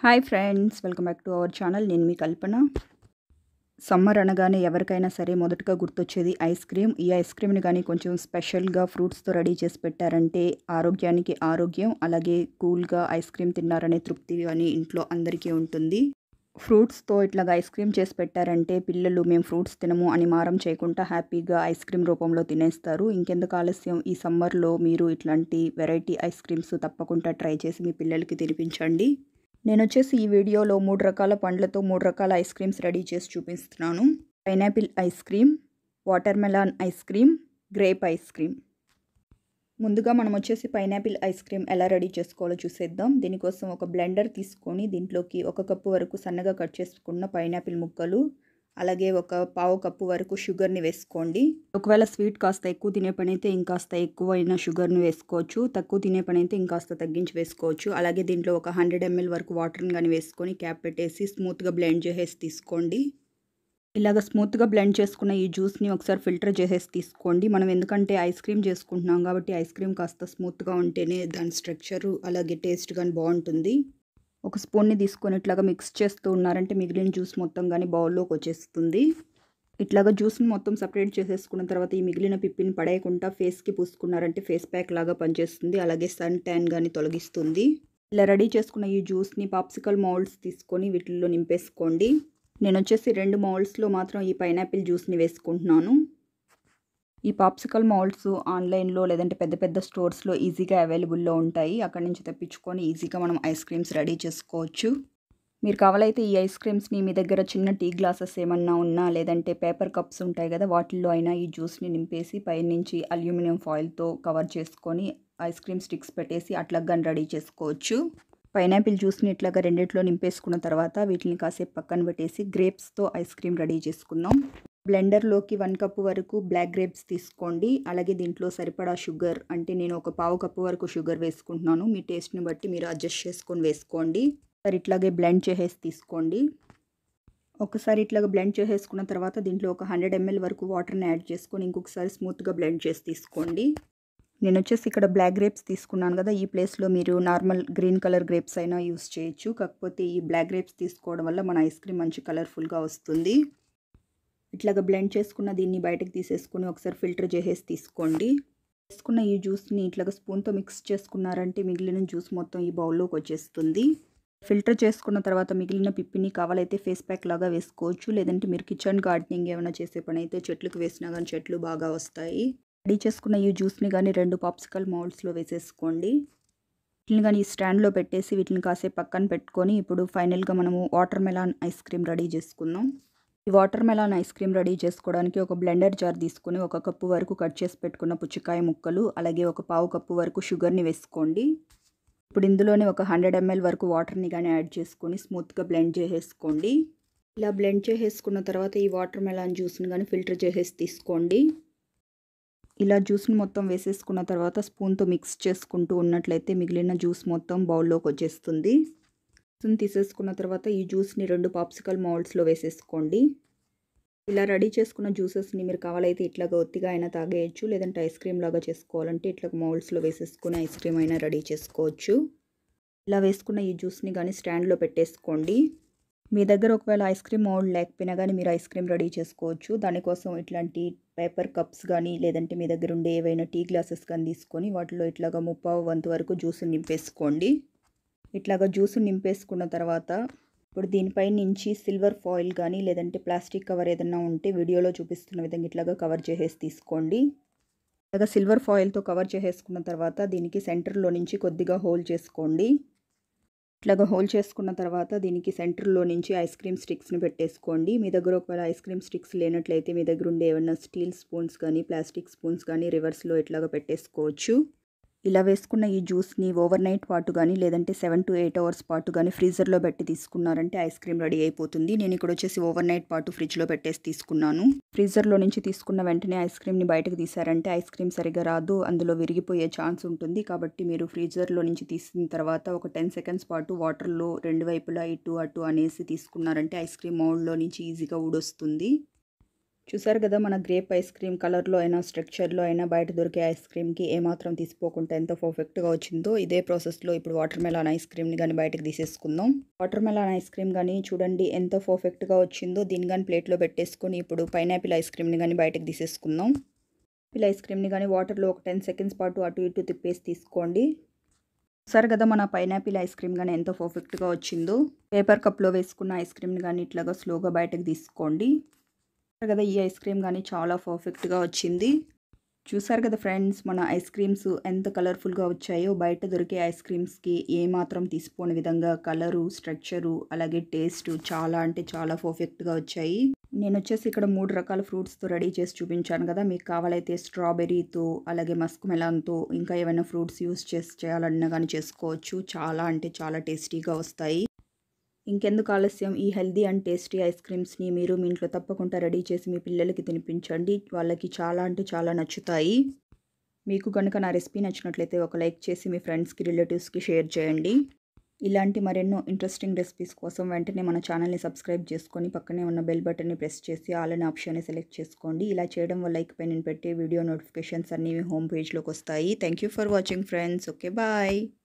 Hi friends, welcome back to our channel. నేను మీ కల్పన. Summer అనగానే ఎవరికైనా సరే మొదటగా గుర్తొచ్చేది ఐస్ క్రీమ్. ఈ ఐస్ క్రీమ్ని కానీ కొంచెం స్పెషల్గా ఫ్రూట్స్తో రెడీ చేసి పెట్టారంటే ఆరోగ్యానికి ఆరోగ్యం, అలాగే కూల్గా ఐస్ క్రీమ్ తిన్నారనే తృప్తి కానీ ఇంట్లో అందరికీ ఉంటుంది. ఫ్రూట్స్తో ఇట్లాగా ఐస్ క్రీమ్ చేసి పెట్టారంటే పిల్లలు మేము ఫ్రూట్స్ తినము అని మారం చేయకుండా హ్యాపీగా ఐస్ క్రీమ్ రూపంలో తినేస్తారు. ఇంకెందుకు ఆలస్యం, ఈ సమ్మర్లో మీరు ఇట్లాంటి వెరైటీ ఐస్ క్రీమ్స్ తప్పకుండా ట్రై చేసి మీ పిల్లలకి తినిపించండి. నేను వచ్చేసి ఈ వీడియోలో 3 రకాల పండ్లతో 3 రకాల ఐస్ క్రీమ్స్ రెడీ చేసి చూపిస్తున్నాను. Pineapple ice cream, water melon ice cream, grape ice cream. ముందుగా మనం వచ్చేసి పైనాపిల్ ఐస్ క్రీమ్ ఎలా రెడీ చేసుకోవాలో చూసేద్దాం. దీనికోసం ఒక బ్లెండర్ తీసుకొని దీంట్లోకి 1 కప్పు వరకు సన్నగా కట్ చేసుకున్న పైనాపిల్ ముక్కలు, అలాగే 1/4 కప్పు వరకు షుగర్ని వేసుకోండి. ఒకవేళ స్వీట్ కాస్త ఎక్కువ తినే పని అయితే ఇంకాస్త ఎక్కువైన షుగర్ని వేసుకోవచ్చు, తక్కువ తినే పని అయితే ఇంకాస్త తగ్గించి వేసుకోవచ్చు. అలాగే దీంట్లో ఒక 100 ml వరకు వాటర్ని కానీ వేసుకొని క్యాప్ పెట్టేసి స్మూత్గా బ్లెండ్ చేసేసి తీసుకోండి. ఇలాగ స్మూత్గా బ్లెండ్ చేసుకున్న ఈ జ్యూస్ని ఒకసారి ఫిల్టర్ చేసేసి తీసుకోండి. మనం ఎందుకంటే ఐస్ క్రీమ్ చేసుకుంటున్నాం కాబట్టి ఐస్ క్రీమ్ కాస్త స్మూత్గా ఉంటేనే దాని స్ట్రక్చరు అలాగే టేస్ట్ కానీ బాగుంటుంది. ఒక స్పూన్ని తీసుకొని ఇట్లాగా మిక్స్ చేస్తూ ఉన్నారంటే మిగిలిన జ్యూస్ మొత్తం కానీ బౌల్లోకి వచ్చేస్తుంది. ఇట్లాగా జ్యూస్ని మొత్తం సపరేట్ చేసేసుకున్న తర్వాత ఈ మిగిలిన పిప్పిని పడేయకుండా ఫేస్కి పూసుకున్నారంటే ఫేస్ ప్యాక్ లాగా పనిచేస్తుంది, అలాగే సన్ ట్యాన్ కానీ తొలగిస్తుంది. ఇలా రెడీ చేసుకున్న ఈ జ్యూస్ని పాప్సికల్ మౌల్డ్స్ తీసుకొని వీటిల్లో నింపేసుకోండి. నేను వచ్చేసి 2 మౌల్డ్స్లో మాత్రం ఈ పైనాపిల్ జ్యూస్ని వేసుకుంటున్నాను. ఈ పాప్సికల్ మౌల్డ్స్ ఆన్లైన్లో లేదంటే పెద్ద పెద్ద స్టోర్స్లో ఈజీగా అవైలబుల్లో ఉంటాయి. అక్కడి నుంచి తెప్పించుకొని ఈజీగా మనం ఐస్ క్రీమ్స్ రెడీ చేసుకోవచ్చు. మీరు కావాలైతే ఈ ఐస్ క్రీమ్స్ని మీ దగ్గర చిన్న టీ గ్లాసెస్ ఏమన్నా ఉన్నా లేదంటే పేపర్ కప్స్ ఉంటాయి కదా, వాటిల్లో అయినా ఈ జ్యూస్ని నింపేసి పైనుంచి అల్యూమినియం ఫాయిల్తో కవర్ చేసుకొని ఐస్ క్రీమ్ స్టిక్స్ పెట్టేసి అట్లాగా రెడీ చేసుకోవచ్చు. పైనాపిల్ జ్యూస్ని ఇట్లాగా రెండిట్లో నింపేసుకున్న తర్వాత వీటిని కాసేపు పక్కన పెట్టేసి గ్రేప్స్తో ఐస్ క్రీమ్ రెడీ చేసుకుందాం. బ్లెండర్లోకి 1 కప్పు వరకు బ్లాక్ గ్రేప్స్ తీసుకోండి. అలాగే దీంట్లో సరిపడా షుగర్, అంటే నేను 1/4 కప్పు వరకు షుగర్ వేసుకుంటున్నాను. మీ టేస్ట్ని బట్టి మీరు అడ్జస్ట్ చేసుకొని వేసుకోండి. ఒకసారి ఇట్లాగే బ్లెండ్ చేసేసి తీసుకోండి. ఒకసారి ఇట్లాగా బ్లెండ్ చేసేసుకున్న తర్వాత దీంట్లో ఒక 100 ml వరకు వాటర్ని యాడ్ చేసుకొని ఇంకొకసారి స్మూత్గా బ్లెండ్ చేసి తీసుకోండి. నేను వచ్చేసి ఇక్కడ బ్లాక్ గ్రేప్స్ తీసుకున్నాను కదా, ఈ ప్లేస్లో మీరు నార్మల్ గ్రీన్ కలర్ గ్రేప్స్ అయినా యూస్ చేయొచ్చు. కాకపోతే ఈ బ్లాక్ గ్రేప్స్ తీసుకోవడం వల్ల మన ఐస్ క్రీమ్ మంచి కలర్ఫుల్గా వస్తుంది. ఇట్లాగా బ్లెండ్ చేసుకున్న దీన్ని బయటకు తీసేసుకొని ఒకసారి ఫిల్టర్ చేసేసి తీసుకోండి. వేసుకున్న ఈ జ్యూస్ని ఇట్లాగా స్పూన్తో మిక్స్ చేసుకున్నారంటే మిగిలిన జ్యూస్ మొత్తం ఈ బౌల్లోకి వచ్చేస్తుంది. ఫిల్టర్ చేసుకున్న తర్వాత మిగిలిన పిప్పిని కావాలైతే ఫేస్ ప్యాక్ లాగా వేసుకోవచ్చు, లేదంటే మీరు కిచెన్ గార్డెనింగ్ ఏమైనా చేసే పని అయితే చెట్లకు వేసినా కానీ చెట్లు బాగా వస్తాయి. రెడీ చేసుకున్న ఈ జ్యూస్ని కానీ 2 పాప్సికల్ మౌల్డ్స్లో వేసేసుకోండి. వీటిని కానీ ఈ స్టాండ్లో పెట్టేసి వీటిని కాసేపు పక్కన పెట్టుకొని ఇప్పుడు ఫైనల్గా మనము water melon ice cream ready చేసుకుందాం. ఈ water melon ice cream ready చేసుకోవడానికి ఒక బ్లెండర్ జార్ తీసుకొని 1 కప్పు వరకు కట్ చేసి పెట్టుకున్న పుచ్చకాయ ముక్కలు, అలాగే 1/4 కప్పు వరకు షుగర్ని వేసుకోండి. ఇప్పుడు ఇందులోనే ఒక 100 ml వరకు వాటర్ని కానీ యాడ్ చేసుకొని స్మూత్గా బ్లెండ్ చేసేసుకోండి. ఇలా బ్లెండ్ చేసేసుకున్న తర్వాత ఈ వాటర్ మెలాన్ జ్యూస్ని కానీ ఫిల్టర్ చేసేసి తీసుకోండి. ఇలా జ్యూస్ని మొత్తం వేసేసుకున్న తర్వాత స్పూన్తో మిక్స్ చేసుకుంటూ ఉన్నట్లయితే మిగిలిన జ్యూస్ మొత్తం బౌల్లోకి వచ్చేస్తుంది. జ్యూస్ని తీసేసుకున్న తర్వాత ఈ జ్యూస్ని 2 పాప్సికల్ మౌల్డ్స్లో వేసేసుకోండి. ఇలా రెడీ చేసుకున్న జ్యూసెస్ని మీరు కావాలైతే ఇట్లాగా ఒత్తిగా అయినా తాగేయచ్చు, లేదంటే ఐస్ క్రీమ్ లాగా చేసుకోవాలంటే ఇట్లా మౌల్డ్స్లో వేసేసుకుని ఐస్ క్రీమ్ అయినా రెడీ చేసుకోవచ్చు. ఇలా వేసుకున్న ఈ జ్యూస్ని కానీ స్టాండ్లో పెట్టేసుకోండి. మీ దగ్గర ఒకవేళ ఐస్ క్రీమ్ మౌల్డ్ లేకపోయినా కానీ మీరు ఐస్ క్రీమ్ రెడీ చేసుకోవచ్చు. దానికోసం ఇట్లాంటి పేపర్ కప్స్ కానీ లేదంటే మీ దగ్గర ఉండే ఏవైనా టీ గ్లాసెస్ కానీ తీసుకొని వాటిలో ఇట్లాగా 3/4 వంతు వరకు జ్యూస్ని నింపేసుకోండి. ఇట్లాగా జ్యూస్ని నింపేసుకున్న తర్వాత ఇప్పుడు దీనిపై నుంచి సిల్వర్ ఫాయిల్ కానీ లేదంటే ప్లాస్టిక్ కవర్ ఏదైనా ఉంటే వీడియోలో చూపిస్తున్న విధంగా ఇట్లాగా కవర్ చేసేసి తీసుకోండి. ఇలాగా సిల్వర్ ఫాయిల్తో కవర్ చేసేసుకున్న తర్వాత దీనికి సెంటర్లో నుంచి కొద్దిగా హోల్ చేసుకోండి. ఇట్లాగా హోల్ చేసుకున్న తర్వాత దీనికి సెంటర్లో నుంచి ఐస్ క్రీమ్ స్టిక్స్ని పెట్టేసుకోండి. మీ దగ్గర ఒకవేళ ఐస్ క్రీమ్ స్టిక్స్ లేనట్లయితే మీ దగ్గర ఉండే ఏమైనా స్టీల్ స్పూన్స్ కానీ ప్లాస్టిక్ స్పూన్స్ కానీ రివర్స్లో ఇట్లాగా పెట్టేసుకోవచ్చు. ఇలా వేసుకున్న ఈ జ్యూస్ని ఓవర్ నైట్ పాటు కానీ లేదంటే 7 to 8 hours పాటు కానీ ఫ్రీజర్లో పెట్టి తీసుకున్నారంటే ఐస్ క్రీమ్ రెడీ అయిపోతుంది. నేను ఇక్కడ వచ్చేసి ఓవర్ నైట్ పాటు ఫ్రిడ్జ్లో పెట్టేసి తీసుకున్నాను. ఫ్రీజర్లో నుంచి తీసుకున్న వెంటనే ఐస్ క్రీమ్ని బయటకు తీసారంటే ఐస్ క్రీమ్ సరిగా రాదు, అందులో విరిగిపోయే ఛాన్స్ ఉంటుంది. కాబట్టి మీరు ఫ్రీజర్లో నుంచి తీసిన తర్వాత ఒక 10 seconds పాటు వాటర్లో 2 వైపులా ఇటు అటు అనేసి తీసుకున్నారంటే ఐస్ క్రీమ్ మౌల్డ్లో నుంచి ఈజీగా ఊడొస్తుంది. చూసారు కదా మన గ్రేప్ ఐస్ క్రీమ్ కలర్లో అయినా స్ట్రక్చర్లో అయినా బయట దొరికే ఐస్ క్రీమ్కి ఏమాత్రం తీసిపోకుండా ఎంత పర్ఫెక్ట్గా వచ్చిందో ఇదే ప్రాసెస్లో ఇప్పుడు వాటర్ మెలాన్ ఐస్ క్రీమ్ని కానీ బయటకు తీసేసుకుందాం. వాటర్ మెలాన్ ఐస్ క్రీమ్ కానీ చూడండి ఎంత పర్ఫెక్ట్గా వచ్చిందో. దీన్ని కానీ ప్లేట్లో పెట్టేసుకొని ఇప్పుడు పైనాపిల్ ఐస్ క్రీమ్ని కానీ బయటకు తీసేసుకుందాం. పైనాపిల్ ఐస్ క్రీమ్ని కానీ వాటర్లో ఒక 10 సెకండ్స్ పాటు అటు ఇటు తిప్పేసి తీసుకోండి. చూసారు కదా మన పైనాపిల్ ఐస్ క్రీమ్ కానీ ఎంత పర్ఫెక్ట్గా వచ్చిందో. పేపర్ కప్లో వేసుకున్న ఐస్ క్రీమ్ని కానీ ఇట్లాగా స్లోగా బయటకు తీసుకోండి. కదా ఈ ఐస్ క్రీమ్ కానీ చాలా పర్ఫెక్ట్గా వచ్చింది. చూసారు కదా ఫ్రెండ్స్ మన ఐస్ క్రీమ్స్ ఎంత కలర్ఫుల్గా వచ్చాయో. బయట దొరికే ఐస్ క్రీమ్స్కి ఏమాత్రం తీసిపోని విధంగా కలరు, స్ట్రక్చరు, అలాగే టేస్ట్ చాలా అంటే చాలా పర్ఫెక్ట్గా వచ్చాయి. నేను వచ్చేసి ఇక్కడ 3 రకాల ఫ్రూట్స్తో రెడీ చేసి చూపించాను కదా. మీకు కావాలైతే స్ట్రాబెర్రీతో, అలాగే మస్క్ మెలాన్తో, ఇంకా ఏమైనా ఫ్రూట్స్ యూస్ చేసి చేయాలన్నా కానీ చేసుకోవచ్చు. చాలా అంటే చాలా టేస్టీగా వస్తాయి. ఇంకెందుకు ఆలస్యం, ఈ హెల్దీ అండ్ టేస్టీ ఐస్ క్రీమ్స్ని మీరు మీ ఇంట్లో తప్పకుండా రెడీ చేసి మీ పిల్లలకి తినిపించండి. వాళ్ళకి చాలా అంటే చాలా నచ్చుతాయి. మీకు కనుక నా రెసిపీ నచ్చినట్లయితే ఒక లైక్ చేసి మీ ఫ్రెండ్స్కి, రిలేటివ్స్కి షేర్ చేయండి. ఇలాంటి మరెన్నో ఇంట్రెస్టింగ్ రెసిపీస్ కోసం వెంటనే మన ఛానల్ని సబ్స్క్రైబ్ చేసుకొని పక్కనే ఉన్న బెల్ బటన్ని ప్రెస్ చేసి ఆల్ అనే ఆప్షన్ని సెలెక్ట్ చేసుకోండి. ఇలా చేయడం వల్ల ఇకపై నేను పెట్టే వీడియో నోటిఫికేషన్స్ అన్నీ మీ హోమ్ పేజ్లోకి వస్తాయి. Thank you for watching friends. Okay bye.